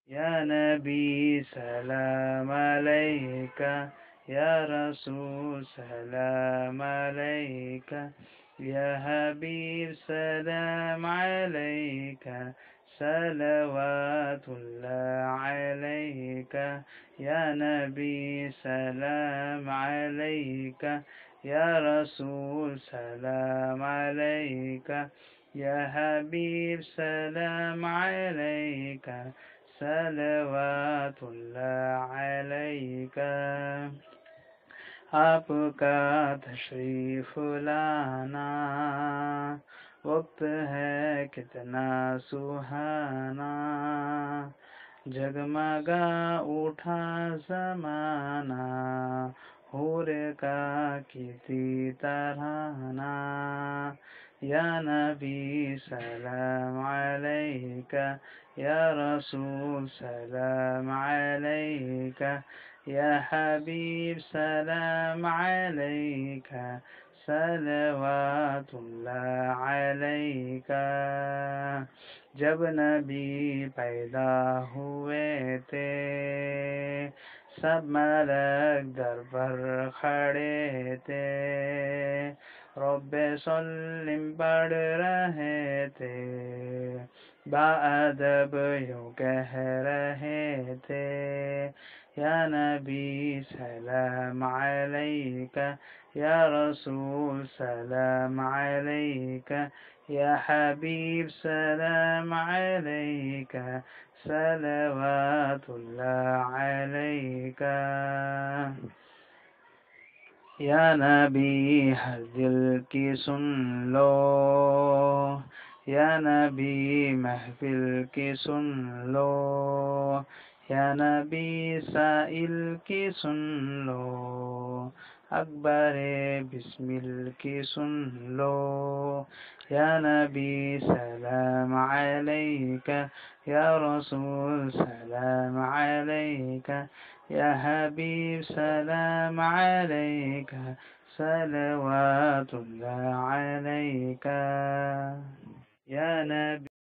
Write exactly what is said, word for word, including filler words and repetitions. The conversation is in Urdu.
یا نبی سلام علیکہ، یا رسول سلام علیکہ، یا حبیب سلام علیکہ، صلوات اللہ علیکہ، یا نبی سلام علیکہ، یا رسول سلام علیکہ، یا حبیب سلام علیکہ، صلوات اللہ علیکہ۔ آپ کا تشریف لانا وقت ہے کتنا سہانا، جگمگا اٹھا زمانہ، حور کا کسی ترانہ، یا نبی سلام علیکہ، یا رسول سلام علیکہ، یا حبیب سلام علیکہ، صلوات اللہ علیکہ۔ جب نبی پیدا ہوئے تھے سب ملک در پر کھڑے تھے، رب سلم پڑھ رہے تھے، باادب یوں کہہ رہے تھے، یا نبی سلام علیکہ، یا رسول سلام علیکہ، یا حبیب سلام علیکہ، صلوات اللہ علیکہ۔ یا نبی ہر دل کی سن لو، یا نبی محفل کی سن لو، یا نبی سائل کی سن لو، اکبر بسمل کی سن لو، یا نبی سلام علیکہ، یا رسول سلام علیکہ، یا حبیب سلام علیکہ، صلوات اللہ علیکہ، یا نبی